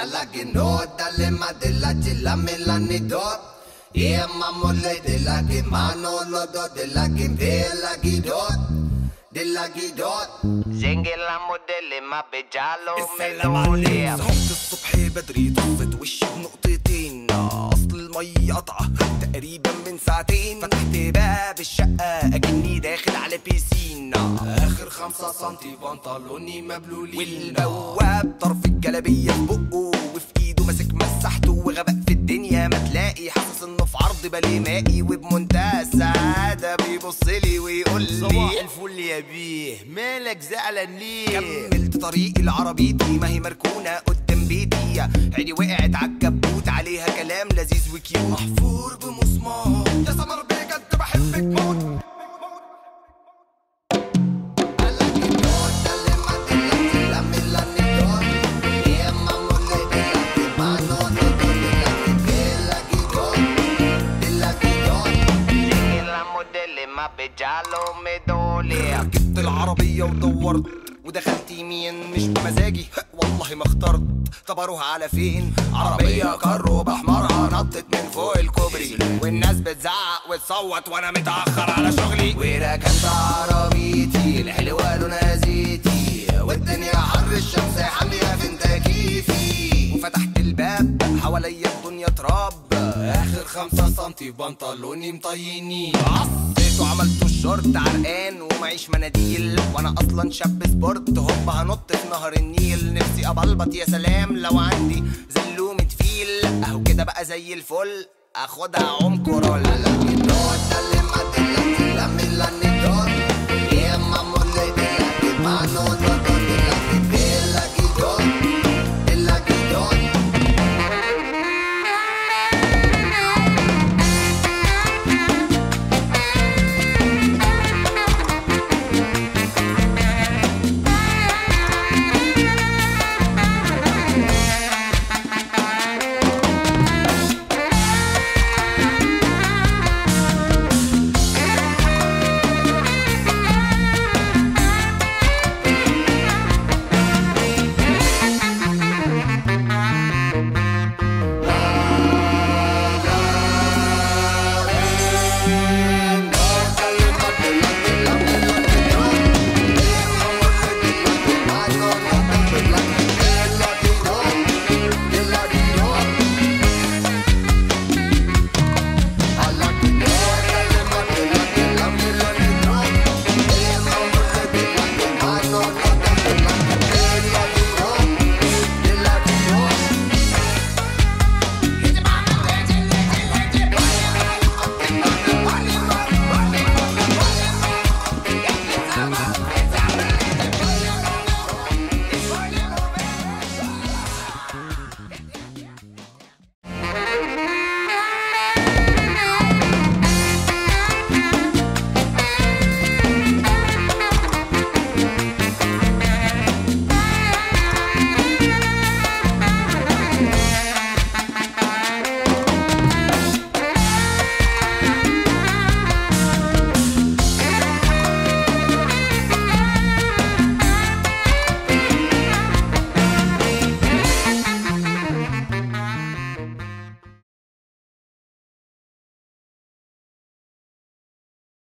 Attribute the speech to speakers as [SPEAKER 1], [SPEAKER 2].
[SPEAKER 1] alla che no dalle madella ce la melanidot e mamole della che mano lo do della che bella gidot della gidot زنق الموديل ما بجاله ملولي
[SPEAKER 2] صحيت الصبح بدري طفت وشي بنقطتين اصل المي قطعة تقريبا من ساعتين فتحت باب الشقة اكني داخل على بيسين اخر 5 سنتي بنطلوني مبلولين والبواب طرف الجلابية في بقه وفي ايده ماسك مسحته وغبق في الدنيا ما تلاقي حاسس انه في عرض بالي مائي وبمنتهى السعادة بيبصلي ويقول لي
[SPEAKER 3] صباح الفل يا بيه مالك زعلان ليه؟
[SPEAKER 2] كملت طريقي لعربيتي ما هي مركونة قدام بيتي عيني وقعت عالكبوت عليها كلام لذيذ وكيوت محفور بمسمار يا سمر بجد بحبك موت ركبت العربية ودورت ودخلت يمين مش بمزاجي والله ما اخترت طب اروح على فين عربية كارو بحمرها نطت من فوق الكوبري والناس بتزعق وتصوت وانا متأخر على شغلي وركنت عربيتي الحلوة لونها زيتي والدنيا حر الشمس حامية في تكييفي وفتحت الباب حواليا الدنيا تراب اخر 5 سنتي بنطلوني مطيني عصيت وعملت الشورت عرقان ومعيش مناديل وانا اصلا شاب سبورت هوب هنط في نهر النيل نفسي ابلبط يا سلام لو عندي زلومة فيل اهو كده بقى زي الفل اخدها عمق رول